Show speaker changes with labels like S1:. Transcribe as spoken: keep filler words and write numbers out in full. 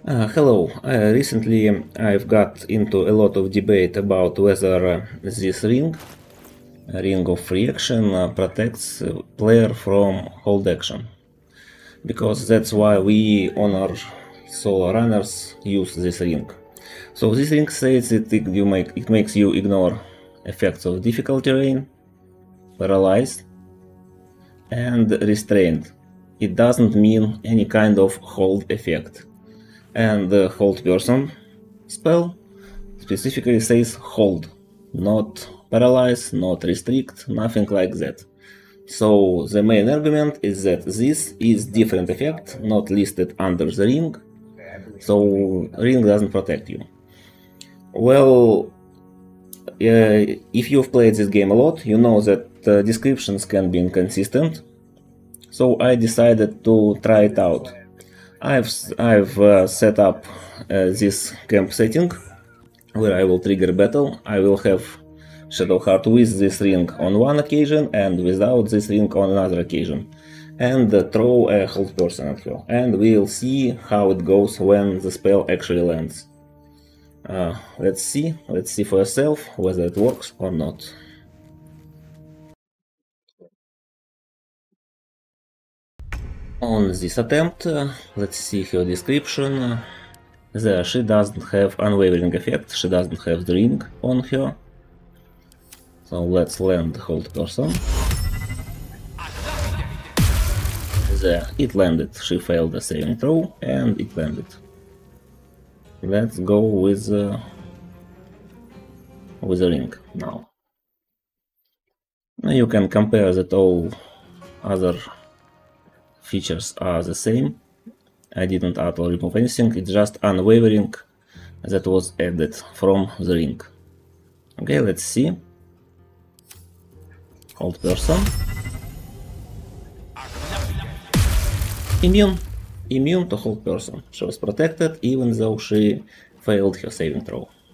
S1: Uh, hello. Uh, recently I've got into a lot of debate about whether uh, this ring, ring of reaction, uh, protects uh, player from hold action. Because that's why we on our solo runners use this ring. So this ring says that it, you make, it makes you ignore effects of difficult terrain, paralyzed, and restrained. It doesn't mean any kind of hold effect. And the hold person spell specifically says hold, not paralyze, not restrict, nothing like that. So the main argument is that this is different effect, not listed under the ring, so ring doesn't protect you. Well, uh, if you've played this game a lot, you know that uh, descriptions can be inconsistent, so I decided to try it out. I've, I've uh, set up uh, this camp setting where I will trigger battle. I will have Shadowheart with this ring on one occasion and without this ring on another occasion, and uh, throw a hold person at her, and we'll see how it goes when the spell actually lands. Uh, let's see, let's see for yourself whether it works or not. On this attempt, uh, let's see her description. Uh, there she doesn't have unwavering effect, she doesn't have the ring on her. So let's land hold person. There, it landed, she failed the saving throw and it landed. Let's go with, uh, with the ring now. You can compare that all other features are the same. I didn't add or remove anything, it's just unwavering that was added from the ring. Okay, let's see. Hold person. Immune. Immune to hold person. She was protected even though she failed her saving throw.